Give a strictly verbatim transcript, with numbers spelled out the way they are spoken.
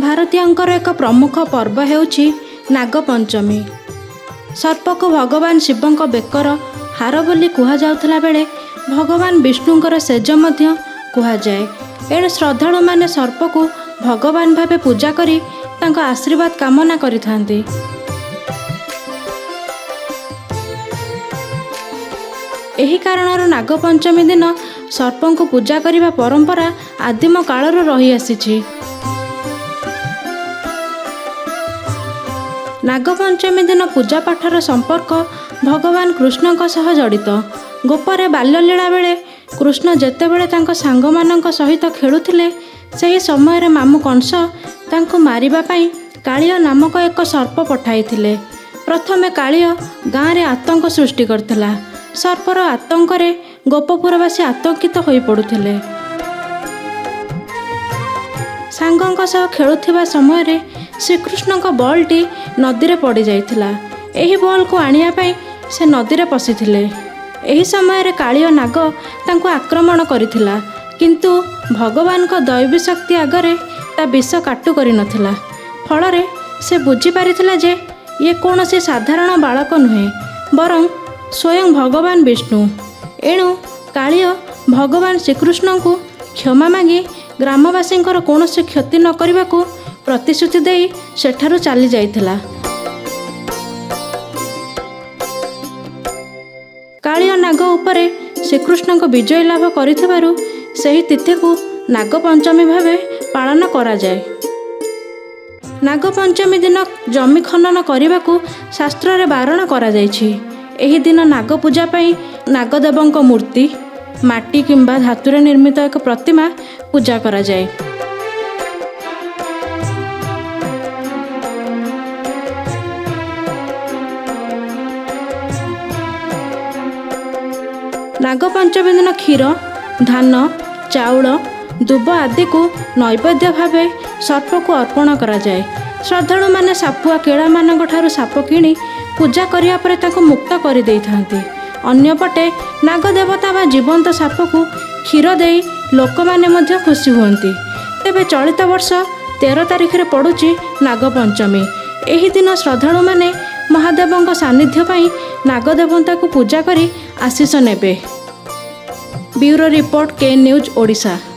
भारतीयंकर एक प्रमुख पर्व हेउछि नागपंचमी। सर्प को भगवान शिवंक बेकर हार बोली कुहा जाउथला बेले भगवान विष्णुंकर सेज मध्य कुहा जाए। एणे श्रद्धालु माने सर्प को भगवान भावे पूजा करी तांको आशीर्वाद कामना करिथांती। एही कारणर नागपंचमी दिन सर्पं को पूजा करिबा परंपरा आदिम कालर रही आसीछि। नागपंचमी दिन पूजा पाठर संपर्क भगवान कृष्णक सह जड़ित। गोपरे बाल्यलीला बेले कृष्ण जेतेबेले तांको सांगमानंक सहित खेलुथिले सेही समय मामू कंस तांको मारिबा पई कालिय नामक एक सर्प पठाइथिले। प्रथमे कालिय गाँव रे आतंक सृष्टि करथिला। सर्पर आतंकरे गोपपुरवासी आतंकित होई पड़ुथिले। सांगंक सह खेलुथिबा समय रे श्रीकृष्णक बॉलटी नदी रे पड़ी जाइथिला। एही बॉल को आनिया पई से नदी रे पसिथिले। एही समय रे कालिय नाग तांको आक्रमण करिथिला, किंतु भगवान को दैवी शक्ति आगरे ता विष काटु करि नथिला। फलरे से बुझी पारिथिला जे ये कौनसी साधारण बालक नुहे, बरं स्वयं भगवान विष्णु। एणु कालिय भगवान श्रीकृष्ण को क्षमा मागी ग्रामवासी कौन से क्षति न करने को प्रतिश्रुति देई सेठारु चली जाइथिला। कालिय नाग उपरे श्रीकृष्ण को विजय लाभ करिथिबारु सेही तिथि को नागपंचमी भावे पालन करा जाए। नागपंचमी दिन जमी खनन करने को शास्त्र रे बारण करा जाइछि। एही दिन नाग पूजा पई नागदेवंक मूर्ति माटी किंबा धातुरे निर्मित एक प्रतिमा पूजा करा जाए। नागपंचमी दिन क्षीर धान चाउल दुब आदि को नैवेद्य भावे सर्प को अर्पण करा जाए। श्रद्धालु माने सापुआ केड़ा मानक ठारू साप किणी पूजा करिया परे ताको मुक्त कर देइथांती। अन्यपटे नागदेवता बा जीवंत साप को क्षीर देई लोक माने मध्य खुशी हुअंती। तेबे चलित वर्ष तेरह तारिख रे पड़ुची नागपंचमी। एही दिन श्रद्धालु माने महादेवंक सानिध्य पई नागदेवता को पूजा करी आशीष नेबे। Bureau report K news Odisha.